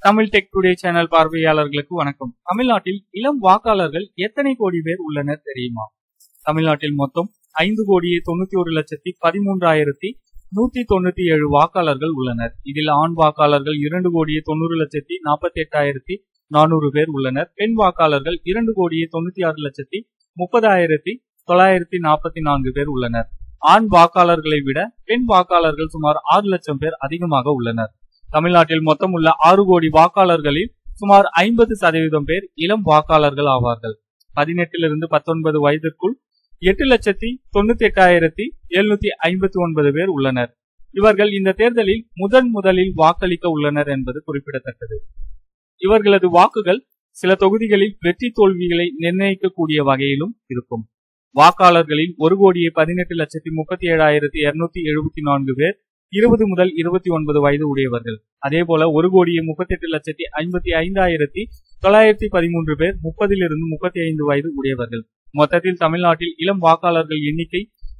Tamil tech today channel பார்வையாளர்களுக்கு வணக்கம். தமிழ்நாட்டில் இளம் வாக்காளர்கள் எத்தனை கோடி பேர் உள்ளனர் தெரியுமா? தமிழ்நாட்டில் மொத்தம் 5,91,13,197 வாக்காளர்கள் உள்ளனர். இதில் ஆண் வாக்காளர்கள் 2,90,48,400 பேர் உள்ளனர். பெண் வாக்காளர்கள் 2,96,30,944 பேர் உள்ளனர். ஆண் வாக்காளர்களை விட பெண் வாக்காளர்கள் சுமார் 6 லட்சம் பேர் அதிகமாக உள்ளனர். தமிழ்நாட்டில் மொத்தம் உள்ள 6 கோடி வாக்காளர்களில் சுமார் 50% பேர் இளம் வாக்காளர்கள் ஆவார்கள். 18 - 19 வயதிற்குள் 8,98,759 பேர் உள்ளனர். இவர்கள் இந்த தேர்தலில் முதலில் வாக்களிக்க உள்ளனர் என்பது குறிப்பிடத்தக்கது. இவர்களது வாக்குகள் சில தொகுதிகளில் வெற்றி தோல்விகளை நிர்ணயிக்கக்கூடிய வகையிலும் இருக்கும். வாக்காளர்களில் 1,18,37,274 பேர் 20 முதல் 29 வயது உடையவர்கள். அதேபோல 1,38,55,913 பேர் 30 - 35 வயது உடையவர்கள். மொத்தத்தில் தமிழ்நாட்டில் இளம் வாக்காளர்கள் எண்ணிக்கை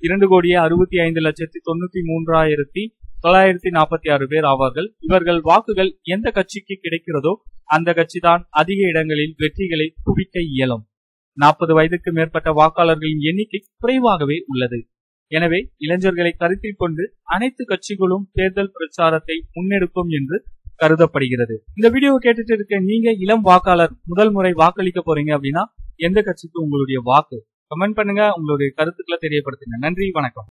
2,65,93,946 பேர் ஆவார்கள். இவர்கள் வாக்குகள் எந்த கட்சிக்கு கிடைக்கிறதோ அந்த கட்சி தான் அதிக இடங்களில் வெற்றிகளை குவிக்க இயலும். 40 வயதுக்கு மேற்பட்ட வாக்காளர்களின் எண்ணிக்கை குறைவாகவே உள்ளது. எனவே இளைஞர்களை கருத்தில் கொண்டு அனைத்து கட்சிகளும் தேர்தல் பிரச்சாரத்தை முன்னெடுக்கும் என்று கருதப்படுகிறது. இந்த வீடியோவை கேட்டுட்டு இருக்க நீங்க இளம் வாக்காளர் முதல் முறை வாக்களிக்க போறீங்க அப்படின்னா எந்த கட்சிக்கு உங்களுடைய வாக்கு? கமெண்ட் பண்ணுங்க, உங்களுடைய கருத்துக்களை தெரியப்படுத்துங்க. நன்றி, வணக்கம்.